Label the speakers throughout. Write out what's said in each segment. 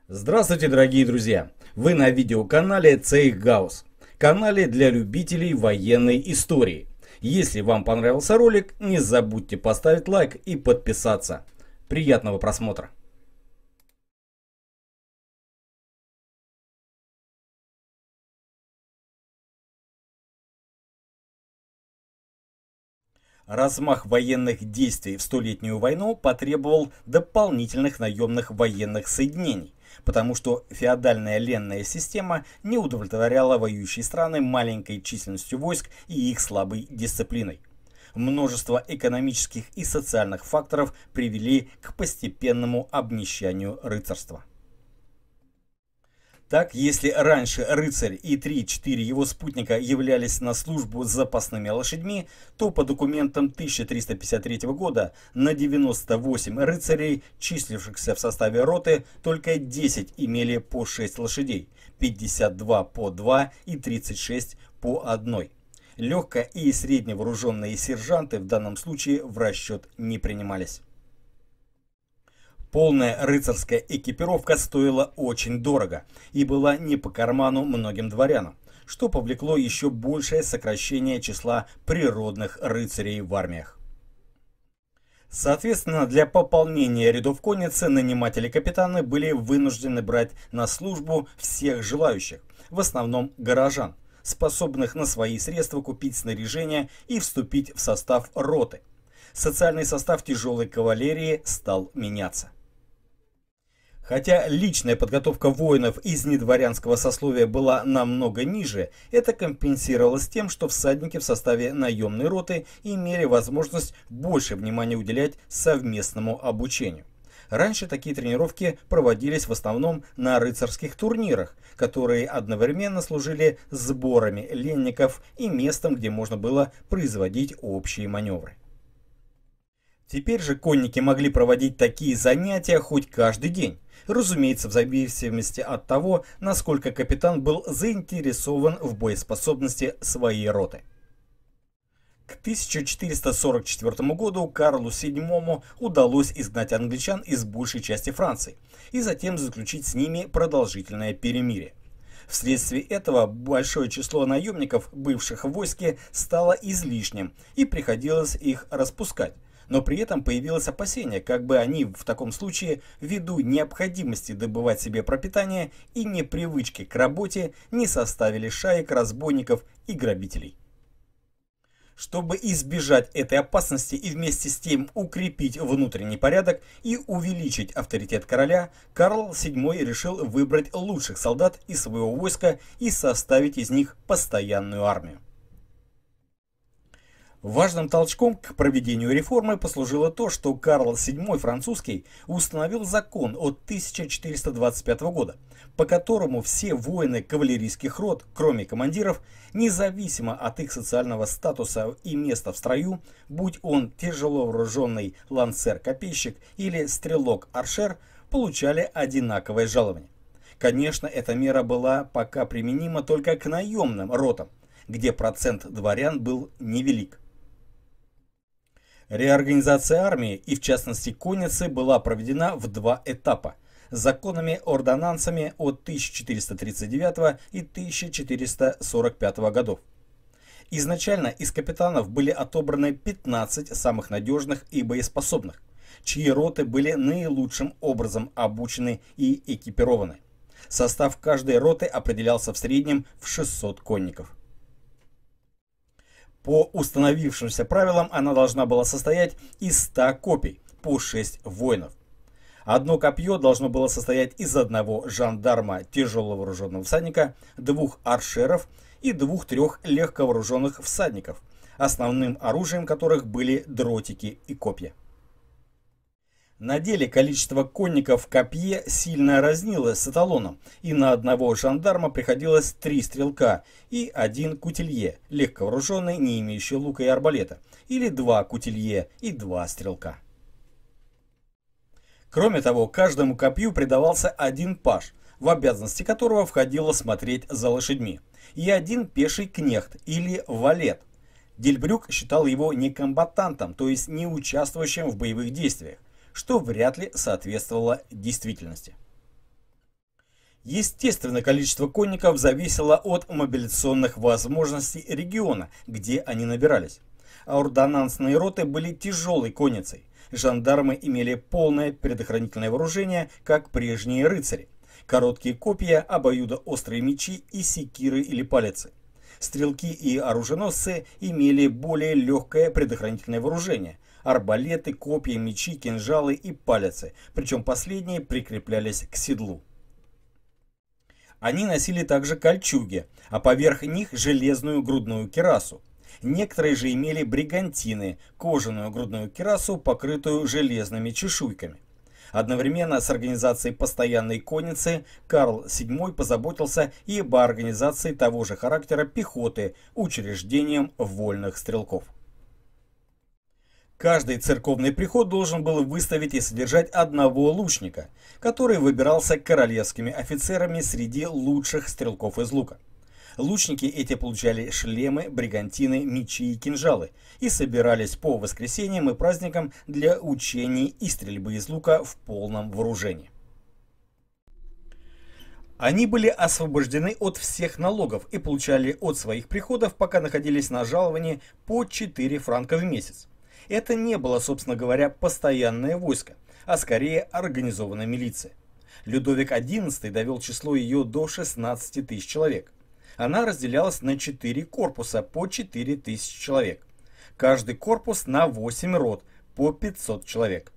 Speaker 1: Здравствуйте, дорогие друзья! Вы на видеоканале Цейхгаус, канале для любителей военной истории. Если вам понравился ролик, не забудьте поставить лайк и подписаться. Приятного просмотра! Размах военных действий в Столетнюю войну потребовал дополнительных наемных военных соединений, потому что феодальная ленная система не удовлетворяла воюющие страны маленькой численностью войск и их слабой дисциплиной. Множество экономических и социальных факторов привели к постепенному обнищанию рыцарства. Так, если раньше рыцарь и 3-4 его спутника являлись на службу с запасными лошадьми, то по документам 1353 года на 98 рыцарей, числившихся в составе роты, только 10 имели по 6 лошадей, 52 по 2 и 36 по 1. Легко- и средневооруженные сержанты в данном случае в расчет не принимались. Полная рыцарская экипировка стоила очень дорого и была не по карману многим дворянам, что повлекло еще большее сокращение числа природных рыцарей в армиях. Соответственно, для пополнения рядов конницы наниматели-капитаны были вынуждены брать на службу всех желающих, в основном горожан, способных на свои средства купить снаряжение и вступить в состав роты. Социальный состав тяжелой кавалерии стал меняться. Хотя личная подготовка воинов из недворянского сословия была намного ниже, это компенсировалось тем, что всадники в составе наемной роты имели возможность больше внимания уделять совместному обучению. Раньше такие тренировки проводились в основном на рыцарских турнирах, которые одновременно служили сборами ленников и местом, где можно было производить общие маневры. Теперь же конники могли проводить такие занятия хоть каждый день, разумеется, в зависимости от того, насколько капитан был заинтересован в боеспособности своей роты. К 1444 году Карлу VII удалось изгнать англичан из большей части Франции и затем заключить с ними продолжительное перемирие. Вследствие этого большое число наемников, бывших в войске, стало излишним и приходилось их распускать. Но при этом появилось опасение, как бы они в таком случае, ввиду необходимости добывать себе пропитание и непривычки к работе, не составили шаек разбойников и грабителей. Чтобы избежать этой опасности и вместе с тем укрепить внутренний порядок и увеличить авторитет короля, Карл VII решил выбрать лучших солдат из своего войска и составить из них постоянную армию. Важным толчком к проведению реформы послужило то, что Карл VII французский установил закон от 1425 года, по которому все воины кавалерийских рот, кроме командиров, независимо от их социального статуса и места в строю, будь он тяжело вооруженный лансер-копейщик или стрелок-аршер, получали одинаковое жалование. Конечно, эта мера была пока применима только к наемным ротам, где процент дворян был невелик. Реорганизация армии и в частности конницы была проведена в два этапа – законами-ордонансами от 1439 и 1445 годов. Изначально из капитанов были отобраны 15 самых надежных и боеспособных, чьи роты были наилучшим образом обучены и экипированы. Состав каждой роты определялся в среднем в 600 конников. По установившимся правилам она должна была состоять из 100 копий, по 6 воинов. Одно копье должно было состоять из одного жандарма тяжело вооруженного всадника, 2 аршеров и 2-3 легковооруженных всадников, основным оружием которых были дротики и копья. На деле количество конников в копье сильно разнилось с эталоном, и на одного жандарма приходилось 3 стрелка и 1 кутилье, легковооруженный, не имеющий лука и арбалета, или 2 кутилье и 2 стрелка. Кроме того, каждому копью придавался 1 паж, в обязанности которого входило смотреть за лошадьми, и 1 пеший кнехт или валет. Дильбрюк считал его некомбатантом, то есть не участвующим в боевых действиях, что вряд ли соответствовало действительности. Естественно, количество конников зависело от мобилизационных возможностей региона, где они набирались. Ордонансные роты были тяжелой конницей. Жандармы имели полное предохранительное вооружение, как прежние рыцари. Короткие копья, обоюдоострые мечи и секиры или палицы. Стрелки и оруженосцы имели более легкое предохранительное вооружение. Арбалеты, копья, мечи, кинжалы и палицы, причем последние прикреплялись к седлу. Они носили также кольчуги, а поверх них железную грудную кирасу. Некоторые же имели бригантины, кожаную грудную кирасу, покрытую железными чешуйками. Одновременно с организацией постоянной конницы Карл VII позаботился и об организации того же характера пехоты, учреждением вольных стрелков. Каждый церковный приход должен был выставить и содержать одного лучника, который выбирался королевскими офицерами среди лучших стрелков из лука. Лучники эти получали шлемы, бригантины, мечи и кинжалы и собирались по воскресеньям и праздникам для учений и стрельбы из лука в полном вооружении. Они были освобождены от всех налогов и получали от своих приходов, пока находились на жаловании, по 4 франка в месяц. Это не было, собственно говоря, постоянное войско, а скорее организованная милиция. Людовик XI довел число ее до 16 тысяч человек. Она разделялась на 4 корпуса по 4 тысячи человек. Каждый корпус на 8 рот по 500 человек.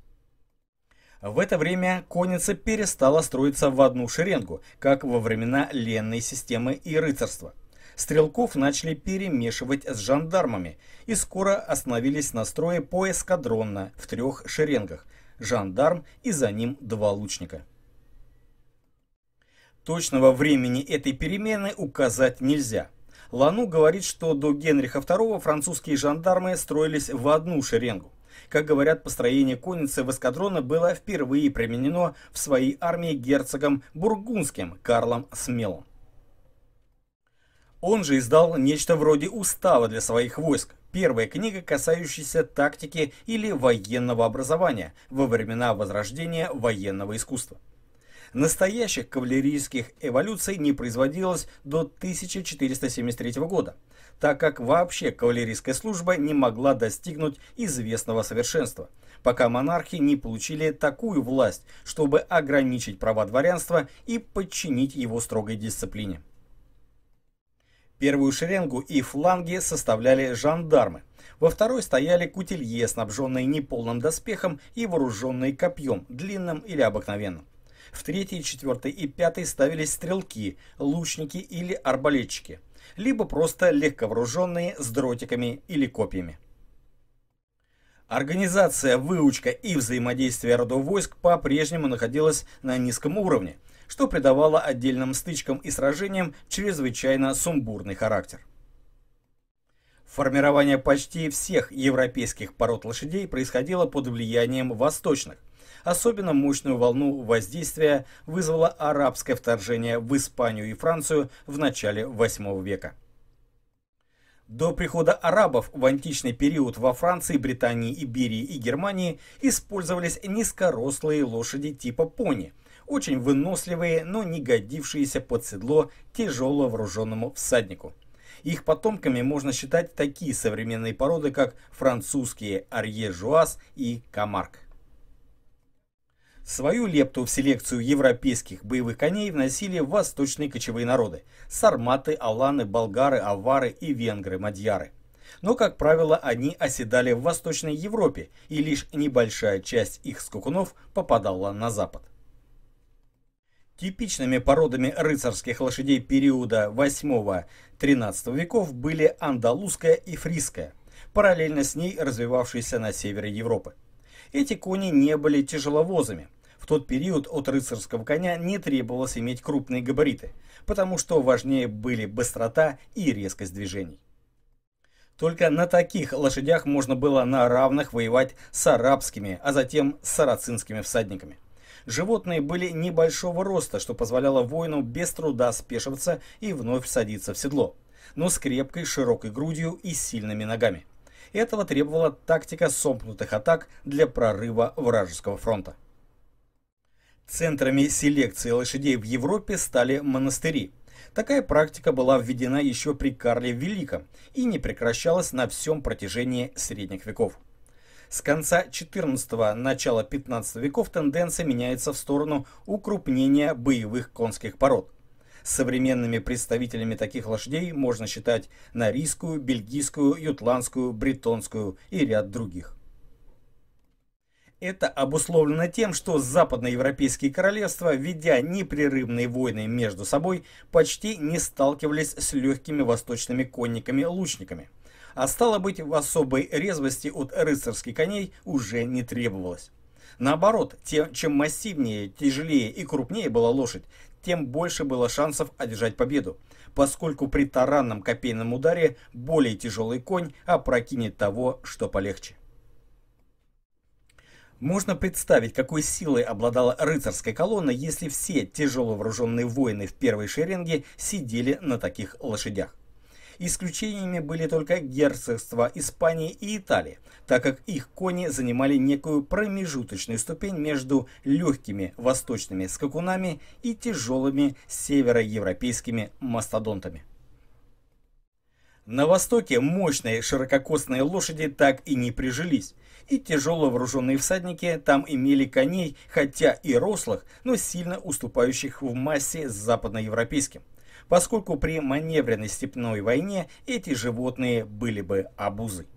Speaker 1: В это время конница перестала строиться в одну шеренгу, как во времена ленной системы и рыцарства. Стрелков начали перемешивать с жандармами и скоро остановились на строе поэскадронно в 3 шеренгах. Жандарм и за ним 2 лучника. Точного времени этой перемены указать нельзя. Лану говорит, что до Генриха II французские жандармы строились в одну шеренгу. Как говорят, построение конницы в эскадроны было впервые применено в своей армии герцогом Бургундским Карлом Смелым. Он же издал нечто вроде устава для своих войск, первая книга, касающаяся тактики или военного образования во времена возрождения военного искусства. Настоящих кавалерийских эволюций не производилось до 1473 года, так как вообще кавалерийская служба не могла достигнуть известного совершенства, пока монархи не получили такую власть, чтобы ограничить права дворянства и подчинить его строгой дисциплине. Первую шеренгу и фланги составляли жандармы. Во второй стояли кутилье, снабженные неполным доспехом и вооруженные копьем, длинным или обыкновенным. В третьей, четвертой и пятой ставились стрелки, лучники или арбалетчики, либо просто легковооруженные с дротиками или копьями. Организация, выучка и взаимодействие родов войск по-прежнему находилась на низком уровне, что придавало отдельным стычкам и сражениям чрезвычайно сумбурный характер. Формирование почти всех европейских пород лошадей происходило под влиянием восточных. Особенно мощную волну воздействия вызвало арабское вторжение в Испанию и Францию в начале VIII века. До прихода арабов в античный период во Франции, Британии, Иберии и Германии использовались низкорослые лошади типа пони, очень выносливые, но не годившиеся под седло тяжело вооруженному всаднику. Их потомками можно считать такие современные породы, как французские Арье-Жуаз и Камарк. Свою лепту в селекцию европейских боевых коней вносили восточные кочевые народы – сарматы, аланы, болгары, авары и венгры-мадьяры. Но, как правило, они оседали в Восточной Европе, и лишь небольшая часть их скакунов попадала на запад. Типичными породами рыцарских лошадей периода 8-13 веков были андалузская и фрисская, параллельно с ней развивавшиеся на севере Европы. Эти кони не были тяжеловозами. В тот период от рыцарского коня не требовалось иметь крупные габариты, потому что важнее были быстрота и резкость движений. Только на таких лошадях можно было на равных воевать с арабскими, а затем с сарацинскими всадниками. Животные были небольшого роста, что позволяло воину без труда спешиваться и вновь садиться в седло, но с крепкой широкой грудью и сильными ногами. Этого требовала тактика сомкнутых атак для прорыва вражеского фронта. Центрами селекции лошадей в Европе стали монастыри. Такая практика была введена еще при Карле Великом и не прекращалась на всем протяжении средних веков. С конца XIV – начала XV веков тенденция меняется в сторону укрупнения боевых конских пород. Современными представителями таких лошадей можно считать норийскую, бельгийскую, ютландскую, бретонскую и ряд других. Это обусловлено тем, что западноевропейские королевства, ведя непрерывные войны между собой, почти не сталкивались с легкими восточными конниками-лучниками. А стало быть, в особой резвости от рыцарских коней уже не требовалось. Наоборот, чем массивнее, тяжелее и крупнее была лошадь, тем больше было шансов одержать победу, поскольку при таранном копейном ударе более тяжелый конь опрокинет того, что полегче. Можно представить, какой силой обладала рыцарская колонна, если все тяжело вооруженные воины в первой шеренге сидели на таких лошадях. Исключениями были только герцогства Испании и Италии, так как их кони занимали некую промежуточную ступень между легкими восточными скакунами и тяжелыми североевропейскими мастодонтами. На Востоке мощные ширококосные лошади так и не прижились, и тяжело вооруженные всадники там имели коней, хотя и рослых, но сильно уступающих в массе западноевропейским, поскольку при маневренной степной войне эти животные были бы обузой.